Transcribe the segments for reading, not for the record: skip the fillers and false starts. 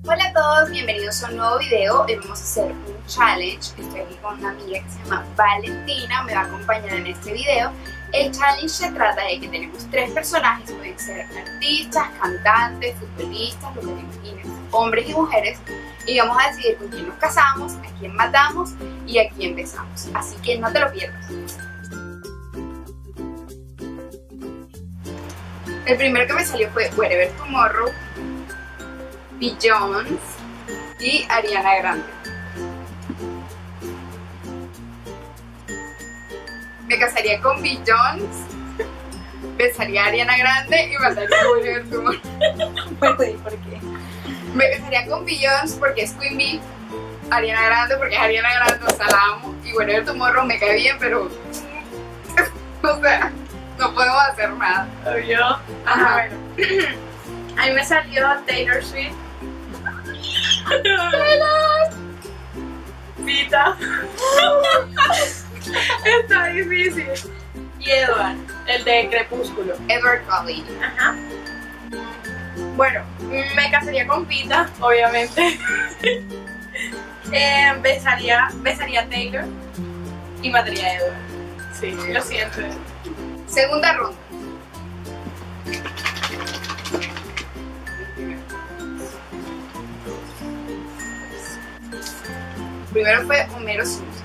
Hola a todos, bienvenidos a un nuevo video. Hoy vamos a hacer un challenge. Estoy aquí con una amiga que se llama Valentina, me va a acompañar en este video. El challenge se trata de que tenemos tres personajes, pueden ser artistas, cantantes, futbolistas, lo que te imagines, hombres y mujeres, y vamos a decidir con quién nos casamos, a quién matamos y a quién besamos. Así que no te lo pierdas. El primero que me salió fue Wherever Tomorrow, Beyoncé y Ariana Grande. Me casaría con Beyoncé, besaría a Ariana Grande y mataría a Wherever Tomorrow. ¿Por qué? Me casaría con Beyoncé porque es Queen Bee, Ariana Grande porque es Ariana Grande, o sea, la amo, y Wherever Tomorrow me cae bien, pero o sea, no podemos hacer nada. ¿Yo? Ajá. Bueno. A mí me salió Taylor Swift. Pita. Está difícil. Y Edward, el de Crepúsculo. Edward Cullen. Ajá. Bueno, me casaría con Pita, obviamente. Besaría a Taylor y mataría a Edward. Sí, lo siento. Segunda ronda. Primero fue Homero Simpson.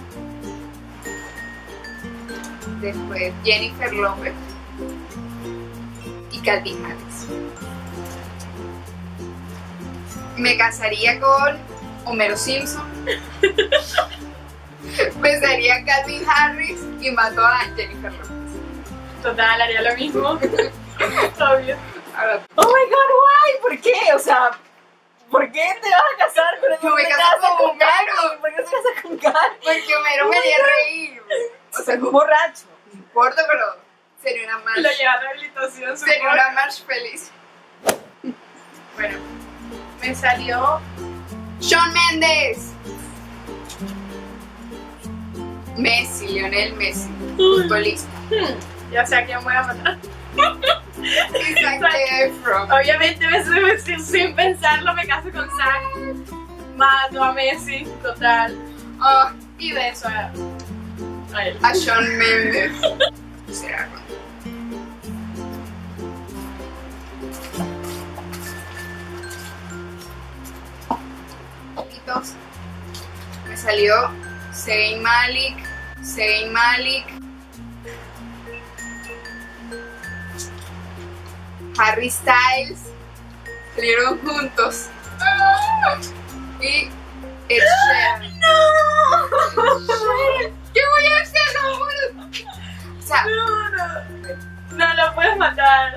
Después Jennifer Lopez y Calvin Harris. Me casaría con Homero Simpson. Besaría a Calvin Harris y mató a Jennifer Lopez. Total, haría lo mismo. Obvio. Ahora, Oh my god, why? ¿Por qué? O sea, ¿por qué te vas a casar con el yo me caso con Homero. ¿Por qué se casa con Gary? Porque Homero me haría reír. O sea, es un borracho. No importa, pero sería una Lo march. lleva a rehabilitación, Sería supongo. una march feliz. Bueno, me salió Shawn Mendes. Messi, Lionel Messi, futbolista. Ya sé a quién voy a matar. Y Zac Efron. Obviamente, sin pensarlo, me caso con Zac. Mato a Messi, total. Oh, Y beso a él. a Shawn Mendes. Será poquitos. Me salió Zayn Malik, Harry Styles, salieron juntos. Y Ed Sheeran. ¿Qué voy a hacer? No, o sea, No lo puedes matar.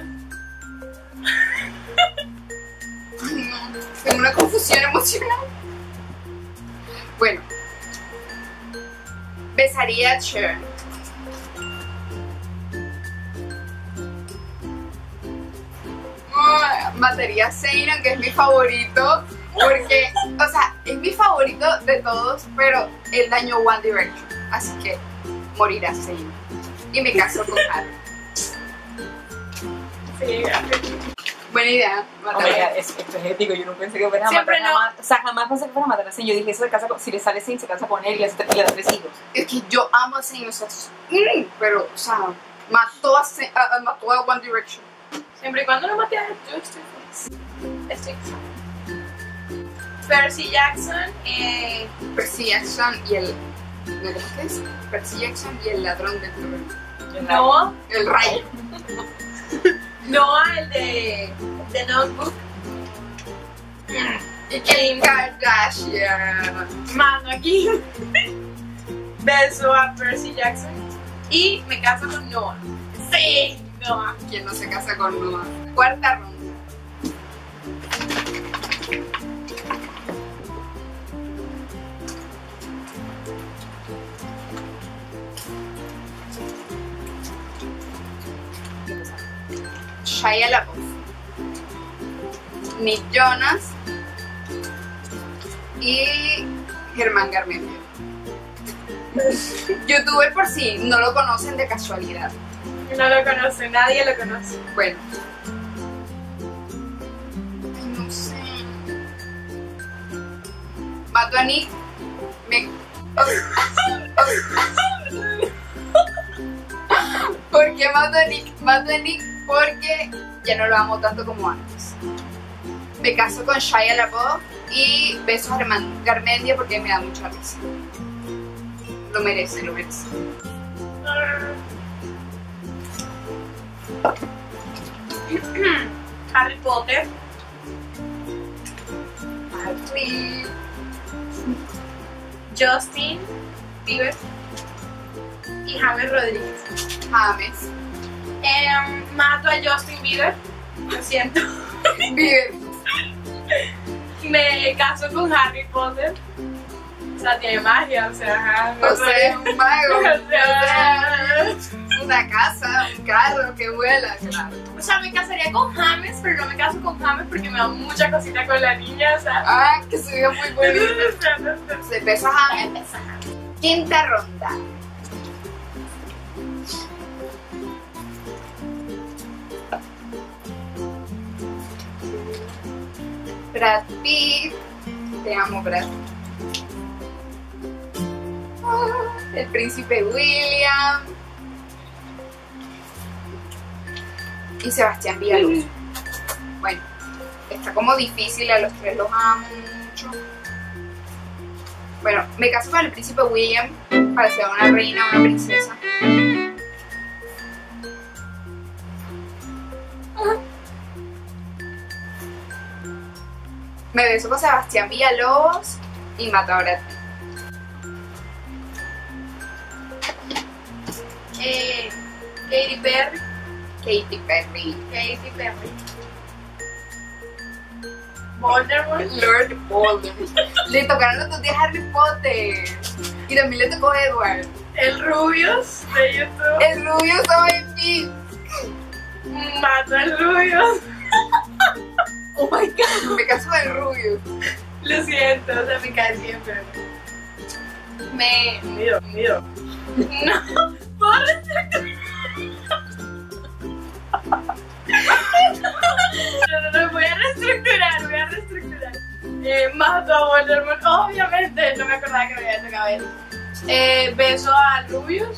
no, tengo una confusión emocional. Bueno, besaría a Cher. Mataría a Zayn, que es mi favorito, porque, o sea, es mi favorito de todos, pero él dañó One Direction, así que morirá Zayn. Y me caso con Harry. Sí, Buena idea, matar Oh my a god, esto es épico. Yo no pensé que fuera a Siempre matar no. a O sea, jamás pensé que fuera a matar a Zayn. Yo dije, eso se casa con... Si le sale Zayn, se casa con él y le da 3 hijos. Es que yo amo a Zayn, o sea, pero, o sea, mató a One Direction. siempre y cuando no mate a él, yo estoy feliz. Percy Jackson, Percy Jackson y el... ¿no lo qué es? Percy Jackson y el ladrón del trueno. Noah, El rayo. Noah, el de Notebook. Y Kim Kardashian. Mano aquí. Beso a Percy Jackson y me caso con Noah. Sí, Noah. ¿Quién no se casa con Noah? Cuarta ronda. Shia LaBeouf, Nick Jonas y Germán Garmendia. Youtuber por si no lo conocen de casualidad. No lo conoce, nadie lo conoce. Bueno. Ay, no sé. mato a Nick, ¿Por qué mato a Nick? Mato a Nick porque ya no lo amo tanto como antes. Me caso con Shia LaBeouf y beso a Garmendia porque me da mucha risa. Lo merece, lo merece. Harry Potter. Please. Justin Bieber y James Rodríguez. James. Mato a Justin Bieber, lo siento. Bieber. Me caso con Harry Potter. O sea, tiene magia, o sea, O sea, es un mago. O sea, Una casa, un carro que vuela, claro. o sea, me casaría con James, pero no me caso con James porque me da mucha cosita con la niña, o sea. Ah, que se ve muy bonito. Se besa a James. Quinta ronda. Brad Pitt. Te amo, Brad. El príncipe William. Y Sebastián Villaluz. Bueno, está como difícil, a los tres los amo mucho. Bueno, me caso con el príncipe William para ser una reina, una princesa. Me beso con Sebastián Villalobos y mato a Brad Pitt. Katy Perry. Katy Perry. Katy Perry. Voldemort. Lord Voldemort. Le tocaron los dos días a Harry Potter. Y también le tocó a Edward. El Rubius de YouTube. El rubio soy mí. Mato al Rubius. Oh my god. Me caso con el rubio. Lo siento, o sea, me cae siempre. Miro. No, puedo reestructurar. No, voy a reestructurar. Mato a Voldemort, obviamente, no me acordaba que me había tocado él. Beso a Rubius.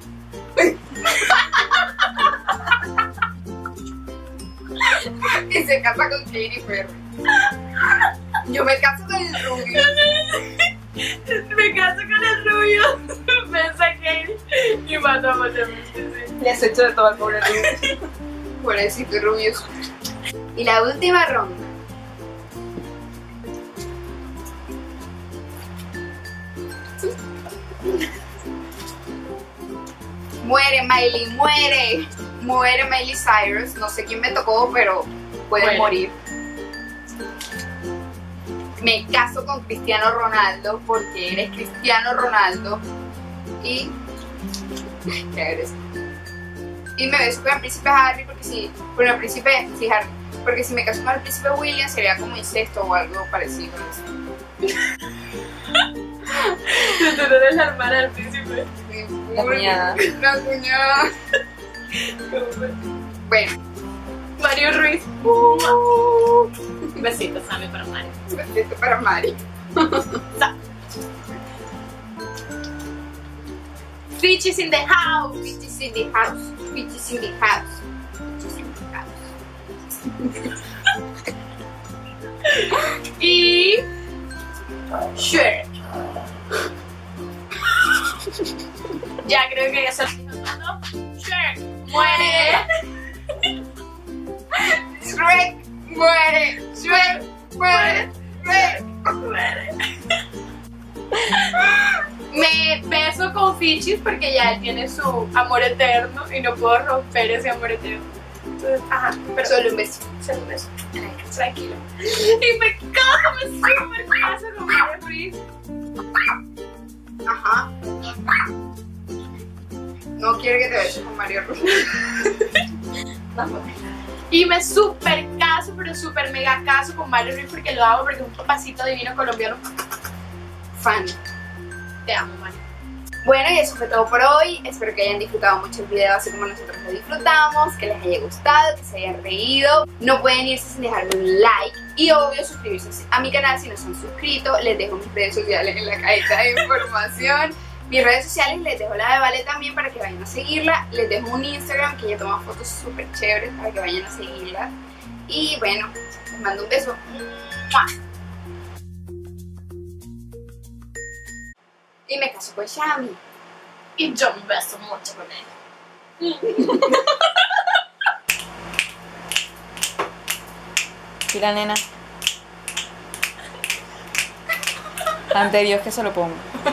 Y se casa con Katy Perry. Yo me caso con el rubio. Me caso con el Rubius. Beso a Katy y mato a Voldemort. Sí. Le has hecho de todo al pobre Rubio. Pobrecito rubio. Y la última ronda. Muere Miley, muere. Muere Miley Cyrus. No sé quién me tocó, pero puede Muere. morir. Me caso con Cristiano Ronaldo porque eres Cristiano Ronaldo. Y. ¿Qué eres? Y me beso con el príncipe Harry porque si. Bueno, el príncipe. Sí, Harry. Porque si me caso con el príncipe William sería como incesto o algo parecido a eso. Tú no eres la hermana del príncipe. La cuñada. La cuñada. Bueno, Mario Ruiz. Besitos, Sammy, para Mario. besito para Mari. Fitch is in the house. Bitch is in the house. Bitch is in the house. Bitch is in the house. Y Shrek. Ya creo que ya se lo dijo todo. Shrek muere. Shrek muere. Shrek muere. Shrek Muere. Me beso con Fichis porque ya él tiene su amor eterno y no puedo romper ese amor eterno. Entonces, ajá, pero Solo un beso. solo un beso. Tranquilo. Y me super caso con Mario Ruiz. Ajá. No quiero que te beses con Mario Ruiz. Y me super caso, pero super mega caso con Mario Ruiz porque lo amo, porque es un papacito divino colombiano. Fan. Te amo, Mario. Bueno, y eso fue todo por hoy. Espero que hayan disfrutado mucho el video así como nosotros lo disfrutamos, que les haya gustado, que se hayan reído. No pueden irse sin dejarme un like y obvio suscribirse a mi canal si no se han suscrito. Les dejo mis redes sociales en la cajita de información. Mis redes sociales les dejo la de Vale también para que vayan a seguirla. Les dejo un Instagram que ella toma fotos súper chéveres para que vayan a seguirla. Y bueno, les mando un beso. ¡Mua! Y me caso con Shami. Y yo me beso mucho con él. Mira, nena. Ante Dios que se lo pongo.